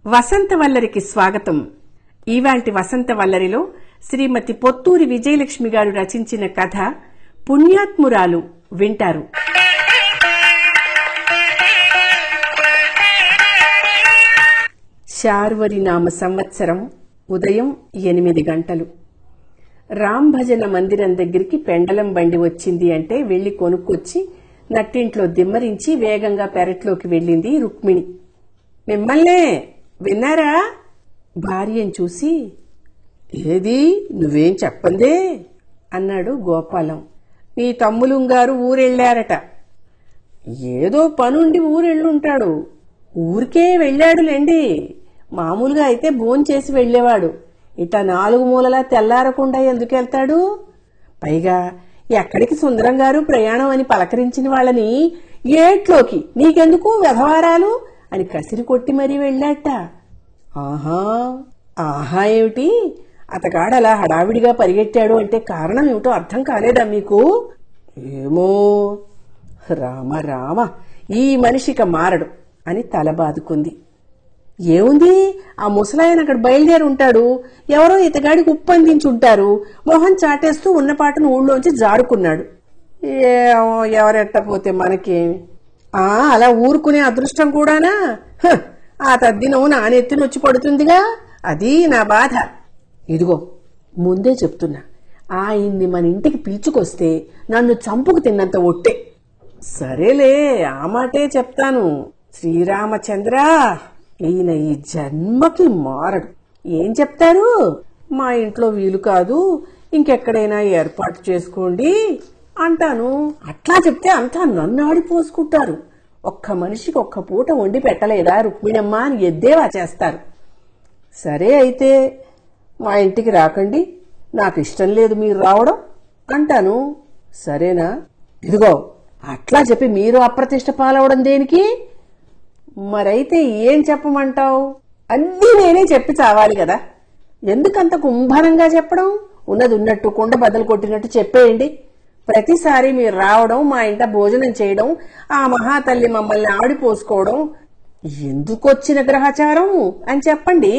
వసంతవల్లరికి స్వాగతం. ఈవాల్టి వసంతవల్లరిలో శ్రీమతి పొత్తూరి విజయలక్ష్మి గారు రచించిన కథ పుణ్యాత్మురాలు వింటారు. శార్వరి నామ సంవత్సరం ఉదయం 8 గంటలు. రామ్ భజన మందిరం దగ్గరికి పెండలం బండి వచ్చింది అంటే వెళ్లి కొనుక్కొచ్చి నట్టింట్లో దిమ్మరించి వేగంగా పెరట్లోకి వెళ్ళింది రుక్మిణి. మిమ్మల్నే విన్నారా? భార్యను చూసి ఏది నువ్వేం చెప్పందే అన్నాడు గోపాలం. మీ తమ్ములుంగారు ఊరెళ్లారట. ఏదో పనుండి ఊరెళ్ళుంటాడు. ఊరికే వెళ్లాడులేండి. మామూలుగా అయితే భోంచేసి వెళ్లేవాడు. ఇట 4 మూలలా తెల్లారకుండా ఎందుకెళ్తాడు? పైగా ఎక్కడికి సుందరం గారు ప్రయాణం అని పలకరించిన వాళ్ళని ఏట్లోకి నీకెందుకు వ్యవహారాలు అని కసిరి కొట్టి మరీ వెళ్ళాట. ఆహా ఆహా ఏమిటి? అతగాడలా హడావిడిగా పరిగెట్టాడు అంటే కారణం ఏమిటో అర్థం కాలేదా మీకు? ఏమో రామ రామ, ఈ మనిషిక మారడు అని తల బాదుకుంది. ఏముంది, ఆ ముసలాయన అక్కడ బయలుదేరి ఉంటాడు. ఎవరో ఇతగాడికి ఉప్పందించుంటారు. మొహం చాటేస్తూ ఉన్నపాటును ఊళ్ళోంచి జారుకున్నాడు. ఎవరెట్టపోతే మనకేమి? అలా ఊరుకునే అదృష్టం కూడానా? ఆ తద్దినం నా నెత్తిన వచ్చి పడుతుందిగా, అది నా బాధ. ఇదిగో ముందే చెప్తున్నా, ఆయన్ని మన ఇంటికి పీచుకొస్తే నన్ను చంపుకు తిన్నంత ఒట్టే. సరేలే, ఆ మాటే చెప్తాను. శ్రీరామచంద్ర, ఈయన ఈ జన్మకి మారడు. ఏం చెప్తారు? మా ఇంట్లో వీలు కాదు, ఇంకెక్కడైనా ఏర్పాటు చేసుకోండి అంటాను. అట్లా చెప్తే అంతా నన్ను ఆడిపోసుకుంటారు. ఒక్క మనిషికి ఒక్క పూట వండి పెట్టలేదా రుక్మిణమ్మ అని ఎద్దేవా చేస్తారు. సరే అయితే మా ఇంటికి రాకండి, నాకు ఇష్టం లేదు మీరు రావడం అంటాను. సరేనా? ఇదిగో అట్లా చెప్పి మీరు అప్రతిష్ట పాలవడం దేనికి? మరైతే ఏం చెప్పమంటావు? అన్నీ నేనే చెప్పి చావాలి కదా. ఎందుకంత కుంభరంగా చెప్పడం? ఉన్నది ఉన్నట్టు కుండ బద్దలు కొట్టినట్టు చెప్పేయండి. ప్రతిసారి మీరు రావడం, మా ఇంట భోజనం చేయడం, ఆ మహాతల్లి మమ్మల్ని ఆడిపోసుకోవడం ఎందుకొచ్చిన గ్రహచారం అని చెప్పండి.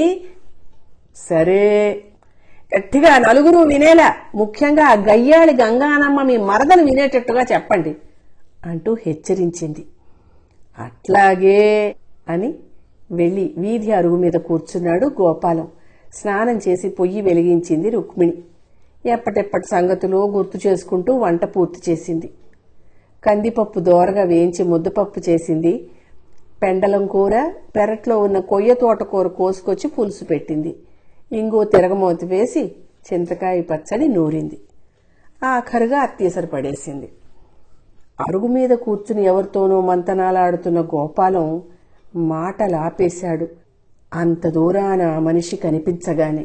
సరే, గట్టిగా నలుగురు వినేలా, ముఖ్యంగా ఆ గయ్యాళి గంగానమ్మ మీ మరదలు వినేటట్టుగా చెప్పండి అంటూ హెచ్చరించింది. అట్లాగే అని వెళ్లి వీధి అరుగు మీద కూర్చున్నాడు గోపాలం. స్నానం చేసి పొయ్యి వెలిగించింది రుక్మిణి. ఎప్పటెప్పటి సంగతులు గుర్తు చేసుకుంటూ వంట పూర్తి చేసింది. కందిపప్పు దోరగా వేయించి ముద్దపప్పు చేసింది. పెండలం కూర, పెరట్లో ఉన్న కొయ్య తోటకూర కోసుకొచ్చి పులుసు పెట్టింది. ఇంగో తిరగమూత వేసి చింతకాయ పచ్చడి నూరింది. ఆఖరుగా అత్తీసరి పడేసింది. అరుగు మీద కూర్చుని ఎవరితోనో మంతనాలాడుతున్న గోపాలం మాటలాపేశాడు. అంత దూరాన మనిషి కనిపించగానే.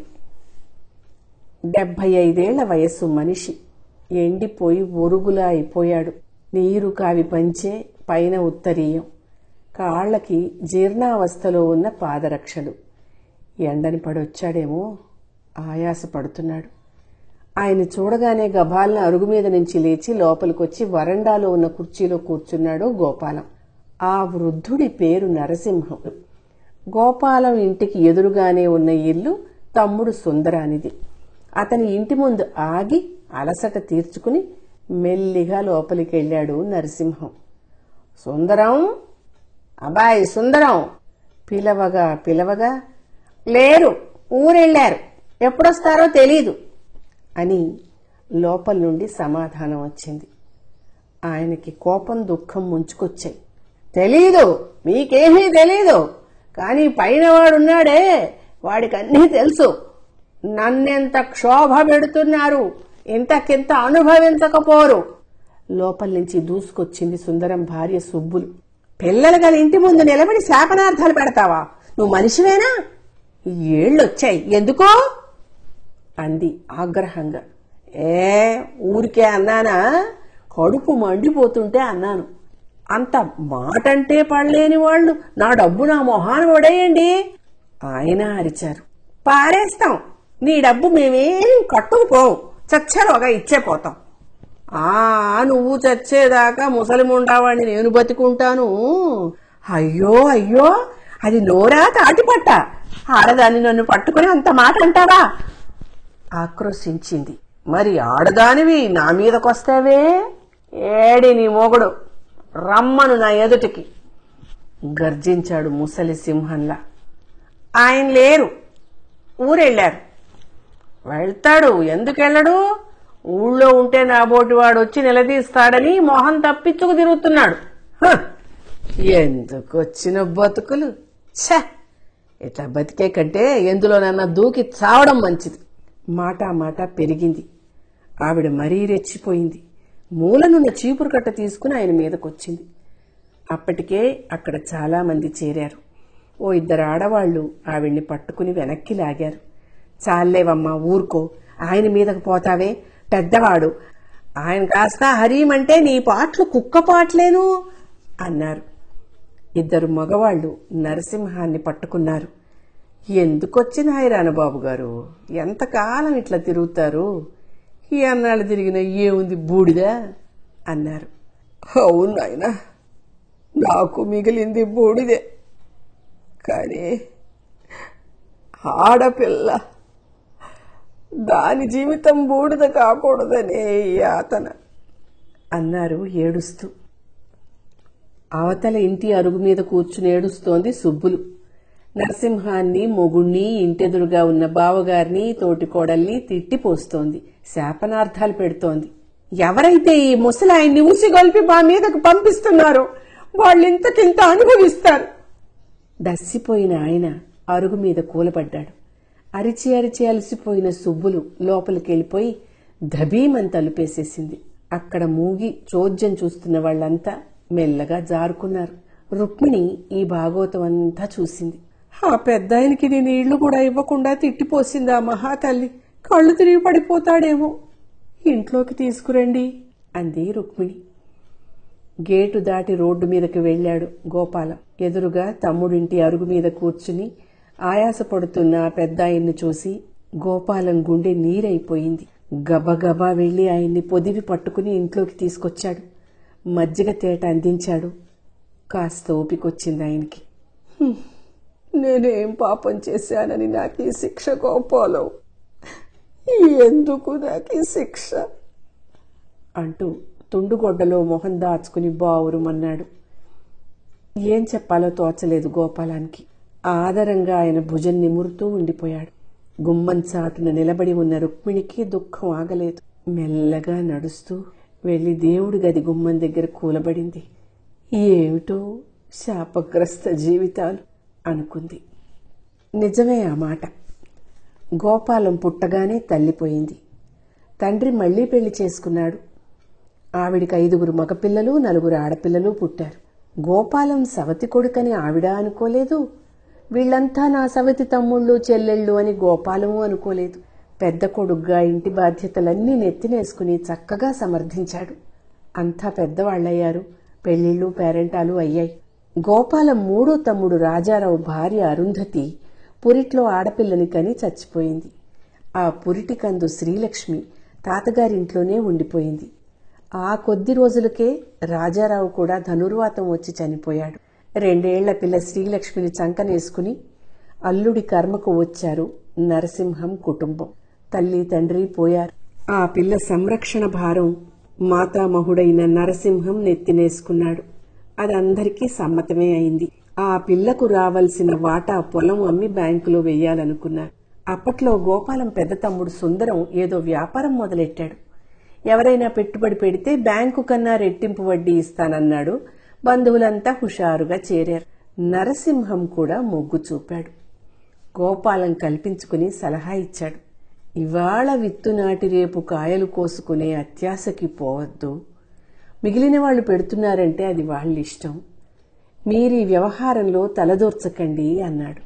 75 వయస్సు మనిషి ఎండిపోయి ఒరుగులా అయిపోయాడు. నీరు కావి పంచే పైన ఉత్తరీయం, కాళ్లకి జీర్ణావస్థలో ఉన్న పాదరక్షలు. ఎండని పడొచ్చాడేమో, ఆయాసపడుతున్నాడు. ఆయన చూడగానే గభాలను అరుగు మీద నుంచి లేచి లోపలికొచ్చి వరండాలో ఉన్న కుర్చీలో కూర్చున్నాడు గోపాలం. ఆ వృద్ధుడి పేరు నరసింహం. గోపాలం ఇంటికి ఎదురుగానే ఉన్న ఇల్లు తమ్ముడు సుందరానిది. అతని ఇంటి ముందు ఆగి అలసట తీర్చుకుని మెల్లిగా లోపలికెళ్లాడు నరసింహం. సుందరం, అబ్బాయి సుందరం పిలవగా పిలవగా, లేరు, ఊరెళ్లారు, ఎప్పుడొస్తారో తెలీదు అని లోపల నుండి సమాధానం వచ్చింది. ఆయనకి కోపం దుఃఖం ముంచుకొచ్చాయి. తెలీదు, మీకేమీ తెలీదు, కానీ పైన వాడున్నాడే, వాడికన్నీ తెలుసు. నన్నెంత క్షోభ పెడుతున్నారు, ఇంతకింత అనుభవించకపోరు. లోపల నుంచి దూసుకొచ్చింది సుందరం భార్య సుబ్బులు. పిల్లలు గల ఇంటి ముందు నిలబడి శాపనార్థాలు పెడతావా? నువ్వు మనిషివేనా? ఏళ్ళొచ్చాయి, ఎందుకో అంది ఆగ్రహంగా. ఊరికే అన్నానా? కడుపు మండిపోతుంటే అన్నాను. అంత మాటంటే పడలేని వాళ్ళు నా డబ్బు నా మొహాన పడేయండి. ఆయన అరిచారు. పారేస్తాం, నీ డబ్బు మేమేం కట్టుకుపోం, చచ్చరోగా ఇచ్చేపోతాం. నువ్వు చచ్చేదాకా ముసలి ముండావాడిని నేను బతికుంటాను. అయ్యో అయ్యో అది నోరా తాటిపట్ట? ఆడదాన్ని నన్ను పట్టుకుని అంత మాట అంటావా? ఆక్రోశించింది. మరి ఆడదానివి నా మీదకొస్తావే? ఏడి నీ మొగుడు, రమ్మను నా ఎదుటికి గర్జించాడు ముసలి సింహంలా. ఆయన లేరు, ఊరెళ్ళారు. వెళ్తాడు, ఎందుకెళ్ళడు? ఊళ్ళో ఉంటే నా బోటివాడు వచ్చి నిలదీస్తాడని మొహం తప్పించుకు తిరుగుతున్నాడు. ఎందుకు వచ్చిన బతుకులు! ఛ, ఇట్లా బతికే కంటే ఎందులోనన్నా దూకి చావడం మంచిది. మాట పెరిగింది. ఆవిడ మరీ రెచ్చిపోయింది. మూలనున్న చీపురు కట్ట తీసుకుని ఆయన మీదకొచ్చింది. అప్పటికే అక్కడ చాలా మంది చేరారు. ఓ 2 ఆడవాళ్లు ఆవిడ్ని పట్టుకుని వెనక్కి లాగారు. చాలేవమ్మా, ఊరుకో, ఆయన మీదకు పోతావే, పెద్దవాడు. ఆయన కాస్త హరీమంటే నీ పాటలు కుక్క పాటలేను అన్నారు. 2 మగవాళ్లు నరసింహాన్ని పట్టుకున్నారు. ఎందుకొచ్చిన హైరానబాబు గారు, ఎంతకాలం ఇట్లా తిరుగుతారు? ఎన్నాళ్ళు తిరిగినా ఏముంది బూడిదా అన్నారు. అవును నాయనా, నాకు మిగిలింది బూడిదే, కానీ ఆడపిల్ల, దాని జీవితం బూడిద కాకూడదనే యాతన అన్నారు ఏడుస్తూ. అవతల ఇంటి అరుగు మీద కూర్చుని ఏడుస్తోంది సుబ్బులు. నరసింహాన్ని, మొగుణ్ణి, ఇంటెదురుగా ఉన్న బావగారిని, తోటికోడల్ని తిట్టిపోస్తోంది, శాపనార్థాలు పెడుతోంది. ఎవరైతే ఈ ముసలాయన్ని ఉసిగొల్పి మా మీదకు పంపిస్తున్నారో వాళ్ళింతకింత అనుభవిస్తారు. దస్సిపోయిన ఆయన అరుగు మీద కూలబడ్డాడు. అరిచి అలసిపోయిన సుబ్బులు లోపలికెళ్ళిపోయి ధబీమని తలుపేసేసింది. అక్కడ మూగి చోద్యం చూస్తున్న వాళ్లంతా మెల్లగా జారుకున్నారు. రుక్మిణి ఈ భాగవతం అంతా చూసింది. ఆ పెద్దాయనికి నేను నీళ్లు కూడా ఇవ్వకుండా తిట్టిపోసింది ఆ మహాతల్లి. కళ్ళు తిరిగి పడిపోతాడేమో, ఇంట్లోకి తీసుకురండి అంది రుక్మిణి. గేటు దాటి రోడ్డు మీదకి వెళ్లాడు గోపాలం. ఎదురుగా తమ్ముడింటి అరుగు మీద కూర్చుని ఆయాసపడుతున్న ఆ పెద్దాయన్ని చూసి గోపాలం గుండె నీరైపోయింది. గబగబా వెళ్లి ఆయన్ని పొదివి పట్టుకుని ఇంట్లోకి తీసుకొచ్చాడు. మజ్జిగ తేట అందించాడు. కాస్త ఓపికొచ్చింది ఆయనకి. నేనేం పాపం చేశానని నాకు ఈ శిక్ష గోపాలం? ఎందుకు నాకు ఈ శిక్ష అంటూ తుండుగొడ్డలో మొహం దాచుకుని బావురుమన్నాడు. ఏం చెప్పాలో తోచలేదు గోపాలానికి. ఆదరంగా ఆయన భుజం నిమురుతూ ఉండిపోయాడు. గుమ్మం చాటున నిలబడి ఉన్న రుక్మిణికి దుఃఖం ఆగలేదు. మెల్లగా నడుస్తూ వెళ్లి దేవుడి గది గుమ్మం దగ్గర కూలబడింది. ఏమిటో శాపగ్రస్త జీవితాలు అనుకుంది. నిజమే ఆ మాట. గోపాలం పుట్టగానే తల్లిపోయింది. తండ్రి మళ్లీ పెళ్లి చేసుకున్నాడు. ఆవిడికి 5 మగపిల్లలు, 4 ఆడపిల్లలు పుట్టారు. గోపాలం సవతి కొడుకని ఆవిడ అనుకోలేదు. వీళ్లంతా నా సవతి తమ్ముళ్ళు, చెల్లెళ్ళు అని గోపాలము అనుకోలేదు. పెద్ద కొడుగ్గా ఇంటి బాధ్యతలన్నీ నెత్తినేసుకుని చక్కగా సమర్థించాడు. అంతా పెద్దవాళ్లయ్యారు. పెళ్లిళ్ళు, పేరెంటాలు అయ్యాయి. గోపాలం 3వ తమ్ముడు రాజారావు భార్య అరుంధతి పురిట్లో ఆడపిల్లని కని చచ్చిపోయింది. ఆ పురిటికందు శ్రీలక్ష్మి తాతగారింట్లోనే ఉండిపోయింది. ఆ కొద్ది రోజులకే రాజారావు కూడా ధనుర్వాతం వచ్చి చనిపోయాడు. 2 ఏళ్ల పిల్ల శ్రీలక్ష్మిని చంకనేసుకుని అల్లుడి కర్మకు వచ్చారు నరసింహం కుటుంబం. తల్లి తండ్రి పోయారు. ఆ పిల్ల సంరక్షణ భారం మాతామహుడైన నరసింహం నెత్తినేసుకున్నాడు. అది అందరికీ సమ్మతమే అయింది. ఆ పిల్లకు రావాల్సిన వాటా పొలం అమ్మి బ్యాంకులో వెయ్యాలనుకున్నారు. అప్పట్లో గోపాలం పెద్ద తమ్ముడు సుందరం ఏదో వ్యాపారం మొదలెట్టాడు. ఎవరైనా పెట్టుబడి పెడితే బ్యాంకు కన్నా రెట్టింపు వడ్డీ ఇస్తానన్నాడు. బంధువులంతా హుషారుగా చేరారు. నరసింహం కూడా మొగ్గు చూపాడు. గోపాలం కల్పించుకుని సలహా ఇచ్చాడు. ఇవాళ విత్తు నాటి రేపు కాయలు కోసుకునే అత్యాశకి పోవద్దు. మిగిలిన వాళ్ళు పెడుతున్నారంటే అది వాళ్ళిష్టం. మీరీ వ్యవహారంలో తలదూర్చకండి అన్నాడు.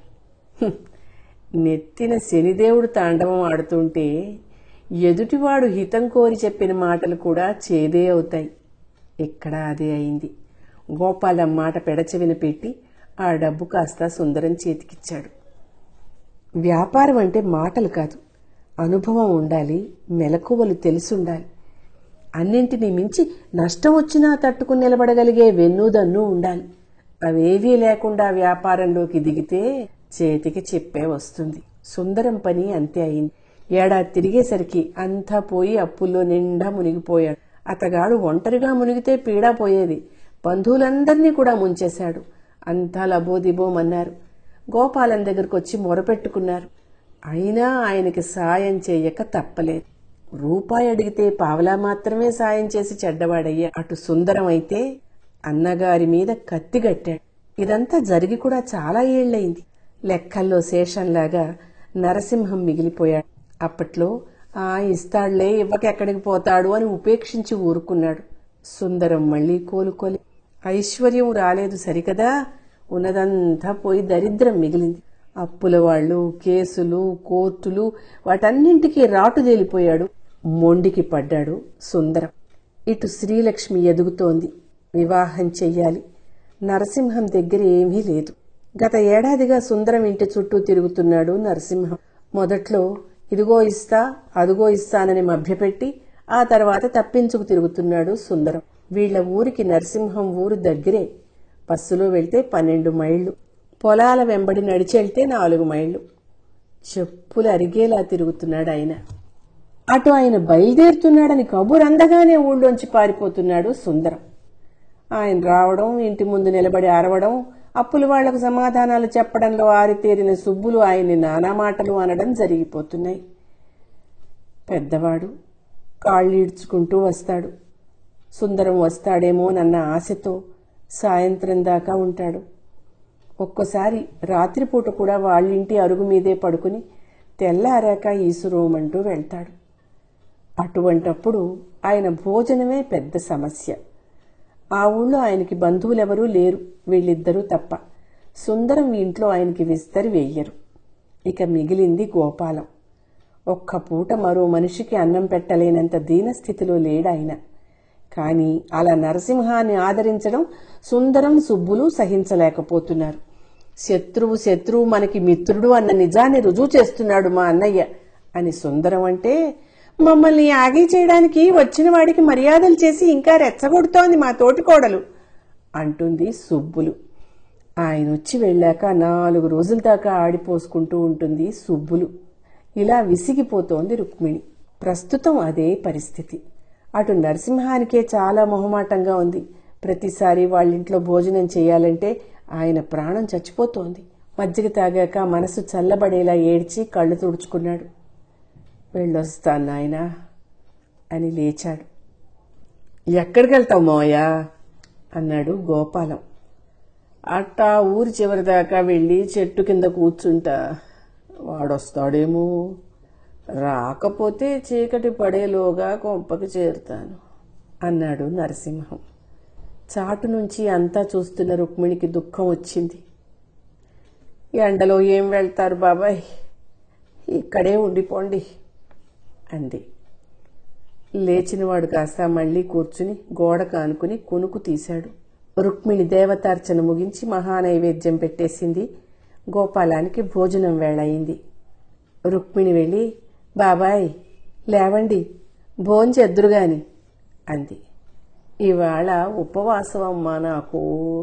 నెత్తిన శనిదేవుడు తాండవం ఆడుతుంటే ఎదుటివాడు హితం కోరి చెప్పిన మాటలు కూడా చేదే అవుతాయి. ఇక్కడ అదే అయింది. గోపాలం మాట పెడచెవిన పెట్టి ఆ డబ్బు కాస్త సుందరం చేతికిచ్చాడు. వ్యాపారం అంటే మాటలు కాదు, అనుభవం ఉండాలి, మెలకువలు తెలుసుండాలి. అన్నింటినీ మించి నష్టం వచ్చినా తట్టుకుని నిలబడగలిగే వెన్నుదన్ను ఉండాలి. అవేవీ లేకుండా వ్యాపారంలోకి దిగితే చేతికి చెప్పే వస్తుంది. సుందరం పని అంతే అయింది. ఏడాది తిరిగేసరికి అంతా పోయి అప్పుల్లో నిండా మునిగిపోయాడు. అతగాడు ఒంటరిగా మునిగితే పీడా పోయేది. బంధువులందర్నీ కూడా ముంచేశాడు. అంతా లబోదిబోమన్నారు. గోపాలం దగ్గరకు వచ్చి మొరపెట్టుకున్నారు. అయినా ఆయనకి సాయం చేయక తప్పలేదు. రూపాయి అడిగితే పావలా మాత్రమే సాయం చేసి చెడ్డవాడయ్యా. అటు సుందరం అయితే అన్నగారి మీద కత్తిగట్టాడు. ఇదంతా జరిగి కూడా చాలా ఏళ్లయింది. లెక్కల్లో శేషంలాగా నరసింహం మిగిలిపోయాడు. అప్పట్లో ఇస్తాడులే, ఇవ్వకెక్కడికి పోతాడు అని ఉపేక్షించి ఊరుకున్నాడు. సుందరం మళ్లీ కోలుకోలే. ఐశ్వర్యం రాలేదు సరికదా, ఉన్నదంతా పోయి దరిద్రం మిగిలింది. అప్పుల వాళ్ళు, కేసులు, కోర్టులు, వాటన్నింటికీ రాటుదేలిపోయాడు. మొండికి పడ్డాడు సుందరం. ఇటు శ్రీలక్ష్మి ఎదుగుతోంది. వివాహం చెయ్యాలి. నరసింహం దగ్గర ఏమీ లేదు. గత ఏడాదిగా సుందరం ఇంటి చుట్టూ తిరుగుతున్నాడు నరసింహం. మొదట్లో ఇదిగో ఇస్తా అదుగో ఇస్తానని మభ్యపెట్టి ఆ తర్వాత తప్పించుకు తిరుగుతున్నాడు సుందరం. వీళ్ల ఊరికి నరసింహం ఊరు దగ్గరే. బస్సులో వెళ్తే 12 మైళ్లు, పొలాల వెంబడి నడిచెళ్తే 4 మైళ్లు. చెప్పులు అరిగేలా తిరుగుతున్నాడు ఆయన. అటు ఆయన బయలుదేరుతున్నాడని కబురందగానే ఊళ్ళోంచి పారిపోతున్నాడు సుందరం. ఆయన రావడం, ఇంటి ముందు నిలబడి అరవడం, అప్పుల వాళ్లకు సమాధానాలు చెప్పడంలో ఆరితేరిన సుబ్బులు ఆయన్ని నానా మాటలు అనడం జరిగిపోతున్నాయి. పెద్దవాడు కాళ్ళీడ్చుకుంటూ వస్తాడు. సుందరం వస్తాడేమోనన్న ఆశతో సాయంత్రం దాకా ఉంటాడు. ఒక్కోసారి రాత్రిపూట కూడా వాళ్ళింటి అరుగు మీదే పడుకుని తెల్లారాక ఈసురోమంటూ వెళ్తాడు. అటువంటప్పుడు ఆయన భోజనమే పెద్ద సమస్య. ఆ ఊళ్ళో ఆయనకి బంధువులెవరూ లేరు, వీళ్ళిద్దరూ తప్ప. సుందరం ఇంట్లో ఆయనకి విస్తరి వెయ్యరు. ఇక మిగిలింది గోపాలం. ఒక్క పూట మరో మనిషికి అన్నం పెట్టలేనంత దీనస్థితిలో లేడాయన. కాని అలా నరసింహాన్ని ఆదరించడం సుందరం, సుబ్బులు సహించలేకపోతున్నారు. శత్రువు మనకి మిత్రుడు అన్న నిజాన్ని రుజువు చేస్తున్నాడు మా అన్నయ్య అని సుందరం అంటే, మమ్మల్ని ఆగి చేయడానికి వచ్చిన వాడికి మర్యాదలు చేసి ఇంకా రెచ్చగొడుతోంది మా తోటికోడలు అంటుంది సుబ్బులు. ఆయనొచ్చి వెళ్ళాక 4 రోజుల దాకా ఆడిపోసుకుంటూ ఉంటుంది సుబ్బులు. ఇలా విసిగిపోతోంది రుక్మిణి. ప్రస్తుతం అదే పరిస్థితి. అటు నరసింహానికే చాలా మొహమాటంగా ఉంది. ప్రతిసారి వాళ్ళింట్లో భోజనం చేయాలంటే ఆయన ప్రాణం చచ్చిపోతోంది. మజ్జిగ తాగాక మనసు చల్లబడేలా ఏడ్చి కళ్ళు తుడుచుకున్నాడు. వెళ్ళొస్తాను నాయనా అని లేచాడు. ఎక్కడికి వెళ్తావు మావయ్య అన్నాడు గోపాలం. అట్టా ఊరి చివరి దాకా వెళ్ళి చెట్టు కింద కూర్చుంటా. వాడొస్తాడేమో, రాకపోతే చీకటి పడేలోగా కొంపకి చేరుతాను అన్నాడు నరసింహం. చాటు నుంచి అంతా చూస్తున్న రుక్మిణికి దుఃఖం వచ్చింది. ఎండలో ఏం వెళ్తారు బాబాయ్, ఇక్కడే ఉండిపోండి అంది. లేచినవాడు కాస్త మళ్లీ కూర్చుని గోడ కానుకుని కునుకు తీశాడు. రుక్మిణి దేవతార్చన ముగించి మహానైవేద్యం పెట్టేసింది. గోపాలానికి భోజనం వేళయింది. రుక్మిణి వెళ్ళి, బాబాయ్ లేవండి, భోంచెద్దురుగాని అంది. ఇవాళ ఉపవాసం అమ్మా నాకు.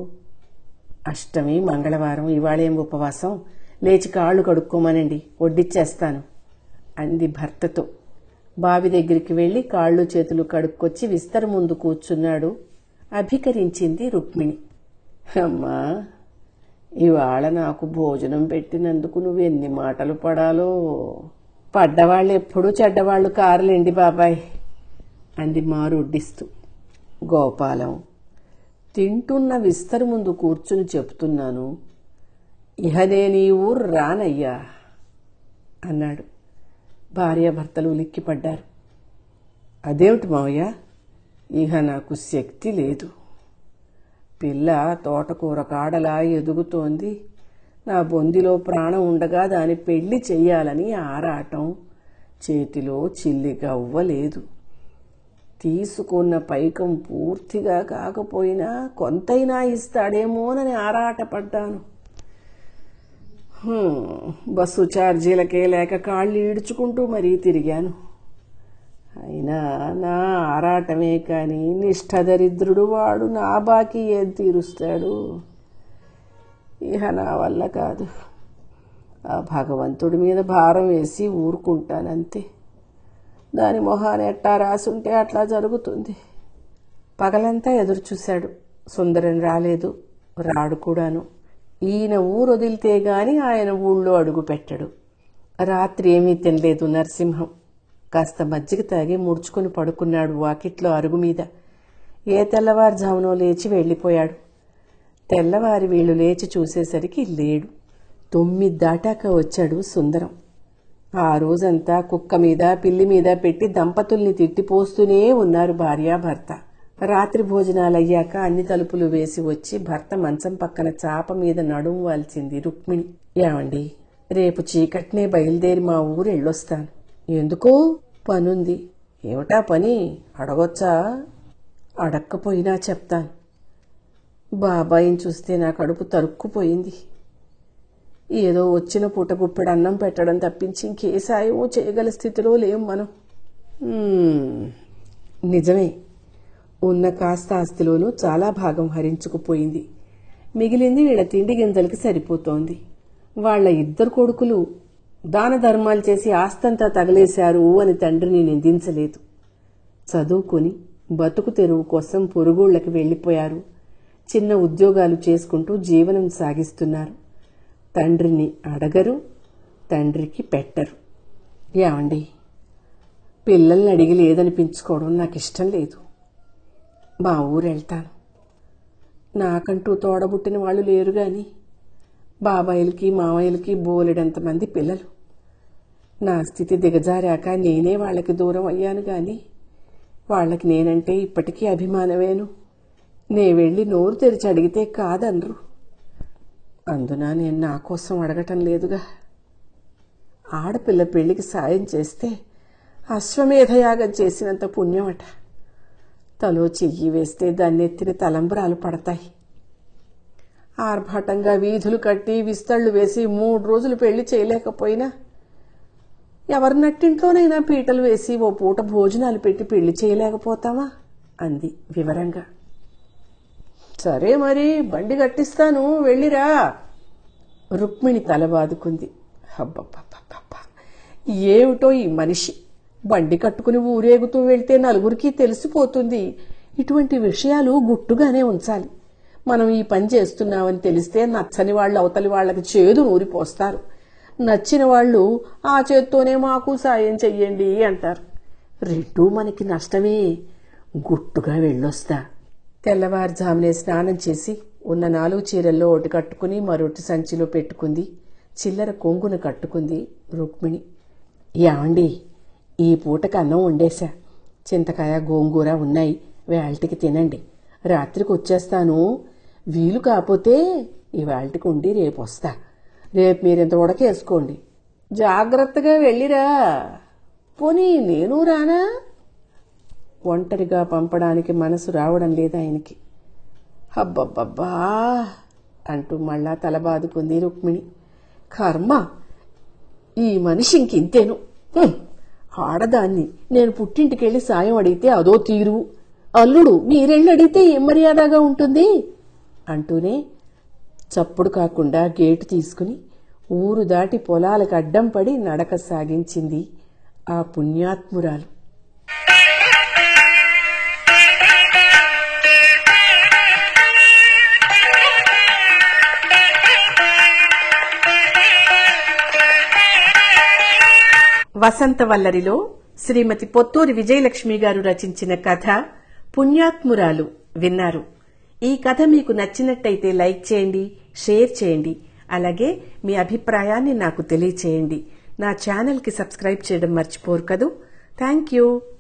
అష్టమి మంగళవారం, ఇవాళేం ఉపవాసం, లేచి కాళ్ళు కడుక్కోమనండి, వడ్డిచ్చేస్తాను అంది భర్తతో. బావి దగ్గరికి వెళ్లి కాళ్ళు చేతులు కడుక్కొచ్చి విస్తర ముందు కూర్చున్నాడు. అభికరించింది రుక్మిణి. అమ్మా, ఇవాళ నాకు భోజనం పెట్టినందుకు నువ్వెన్ని మాటలు పడాలో. పడ్డవాళ్ళు ఎప్పుడూ చెడ్డవాళ్లు కారులేండి బాబాయ్ అంది మారొడ్డిస్తూ. గోపాలం, తింటున్న విస్తర ముందు కూర్చుని చెప్తున్నాను, ఇహ నేను ఈ ఊరు రానయ్యా అన్నాడు. భార్యాభర్తలు ఉలిక్కిపడ్డారు. అదేమిటి మావయ్య, ఇహ నాకు శక్తి లేదు. పిల్ల తోటకూర కాడలా ఎదుగుతోంది. నా బొందిలో ప్రాణం ఉండగా దాని పెళ్లి చెయ్యాలని ఆరాటం. చేతిలో చిల్లిగవ్వలేదు. తీసుకున్న పైకం పూర్తిగా కాకపోయినా కొంతైనా ఇస్తాడేమోనని ఆరాటపడ్డాను. బస్సు ఛార్జీలకే లేక కాళ్ళు ఈడ్చుకుంటూ మరీ తిరిగాను. అయినా నా ఆరాటమే కాని నిష్ఠదరిద్రుడు వాడు నా బాకీ ఏం తీరుస్తాడు. ఇహ నా వల్ల కాదు. ఆ భగవంతుడి మీద భారం వేసి ఊరుకుంటానంతే. దాని మొహాన ఎట్టా రాసుంటే అట్లా జరుగుతుంది. పగలంతా ఎదురు చూశాడు. సుందరం రాలేదు, రాడు కూడాను. ఈయన ఊరు వదిలితే గాని ఆయన ఊళ్ళో అడుగు పెట్టడు. రాత్రి ఏమీ తినలేదు నరసింహం. కాస్త మజ్జిగ తాగి ముడుచుకుని పడుకున్నాడు వాకిట్లో అరుగు మీద. ఏ తెల్లవారుజామునో లేచి వెళ్ళిపోయాడు. తెల్లవారి వీళ్ళు లేచి చూసేసరికి లేడు. 9 దాటాక వచ్చాడు సుందరం. ఆ రోజంతా కుక్క మీద పిల్లి మీద పెట్టి దంపతుల్ని తిట్టిపోస్తూనే ఉన్నారు భార్యాభర్త. రాత్రి భోజనాలయ్యాక అన్ని తలుపులు వేసి వచ్చి భర్త మంచం పక్కన చాప మీద నడుము వాల్చింది రుక్మిణి. ఏమండి, రేపు చీకట్నే బయలుదేరి మా ఊరు వెళ్ళొస్తాను. ఎందుకో? పనుంది. ఏమిటా పని? అడగొచ్చా? అడక్కపోయినా చెప్తాను. బాబాయిని చూస్తే నా కడుపు తరుక్కుపోయింది. ఏదో వచ్చిన పూట గుప్పెడు అన్నం పెట్టడం తప్పించి ఇంకే సాయం చేయగల స్థితిలో లేం మనం. నిజమే, ఉన్న కాస్త ఆస్తిలోనూ చాలా భాగం హరించుకుపోయింది. మిగిలింది వీళ్ళ తిండి గింజలకి సరిపోతోంది. వాళ్ల 2 కొడుకులు దాన ధర్మాలు చేసి ఆస్తంతా తగలేశారు అని తండ్రిని నిందించలేదు. చదువుకుని బతుకు తెరువు కోసం పొరుగుళ్లకి వెళ్లిపోయారు. చిన్న ఉద్యోగాలు చేసుకుంటూ జీవనం సాగిస్తున్నారు. తండ్రిని అడగరు, తండ్రికి పెట్టరు. ఏమండి, పిల్లల్ని అడిగి లేదనిపించుకోవడం నాకు ఇష్టం లేదు. మా ఊరు వెళ్తాను. నాకంటూ తోడబుట్టిన వాళ్ళు లేరు గాని బాబాయిలకి మామయ్యలకి బోలెడంతమంది పిల్లలు. నా స్థితి దిగజారాక నేనే వాళ్ళకి దూరం అయ్యాను గాని వాళ్ళకి నేనంటే ఇప్పటికీ అభిమానమేను. నే వెళ్ళి నోరు తెరిచి అడిగితే కాదనరు. అందున నేను నా కోసం అడగటం లేదుగా. ఆడపిల్ల పెళ్లికి సాయం చేస్తే అశ్వమేధయాగం చేసినంత పుణ్యమట. తలో చెయ్యి వేస్తే దాన్నెత్తిన తలంబ్రాలు పడతాయి. ఆర్భాటంగా వీధులు కట్టి విస్తళ్లు వేసి 3 రోజులు పెళ్లి చేయలేకపోయినా ఎవరి నట్టింట్లోనైనా పీటలు వేసి ఓ పూట భోజనాలు పెట్టి పెళ్లి చేయలేకపోతామా అంది వివరంగా. సరే మరి, బండి కట్టిస్తాను, వెళ్ళిరా. రుక్మిణి తల బాదుకుంది. అబ్బబ్బబ్బబ్బా, ఏమిటో ఈ మనిషి. బండి కట్టుకుని ఊరేగుతూ వెళ్తే నలుగురికి తెలిసిపోతుంది. ఇటువంటి విషయాలు గుట్టుగానే ఉంచాలి. మనం ఈ పని చేస్తున్నామని తెలిస్తే నచ్చని వాళ్ళు అవతలి వాళ్ళకి చేదు నూరిపోస్తారు. నచ్చిన వాళ్ళు ఆ చేత్తోనే మాకు సాయం చెయ్యండి అంటారు. రెండూ మనకి నష్టమే. గుట్టుగా వెళ్ళొస్తా. తెల్లవారుజామునే స్నానం చేసి ఉన్న 4 చీరల్లో ఒకటి కట్టుకుని మరొకటి సంచిలో పెట్టుకుంది. చిల్లర కొంగును కట్టుకుంది రుక్మిణి. ఏమండి, ఈ పూటకి అన్నం వండేశా. చింతకాయ గోంగూర ఉన్నాయి, వేళటికి తినండి. రాత్రికి వచ్చేస్తాను. వీలు కాకపోతే ఇవాళకి ఉండి రేపు వస్తా. రేపు మీరింత ఉడకేసుకోండి. జాగ్రత్తగా వెళ్ళిరా. పోనీ నేను రానా? ఒంటరిగా పంపడానికి మనసు రావడం లేదు ఆయనకి. అబ్బబ్బబ్బా అంటూ మళ్ళా తల బాదుకుంది రుక్మిణి. కర్మ, ఈ మనిషి ఇంకింతేను. ఆడదాన్ని నేను పుట్టింటికెళ్ళి సాయం అడిగితే అదో తీరు, అల్లుడు మీరెళ్ళి అడిగితే ఏం మర్యాదగా ఉంటుంది అంటూనే చప్పుడు కాకుండా గేటు తీసుకుని ఊరు దాటి పొలాలకు అడ్డం పడి నడక సాగించింది ఆ పుణ్యాత్మురాలు. వసంతవల్లరిలో శ్రీమతి పొత్తూరి విజయలక్ష్మి గారు రచించిన కథ పుణ్యాత్మురాలు విన్నారు. ఈ కథ మీకు నచ్చినట్టయితే లైక్ చేయండి, షేర్ చేయండి. అలాగే మీ అభిప్రాయాన్ని నాకు తెలియచేయండి. నా ఛానల్కి సబ్స్క్రైబ్ చేయడం మర్చిపోరు కదూ. Thank you.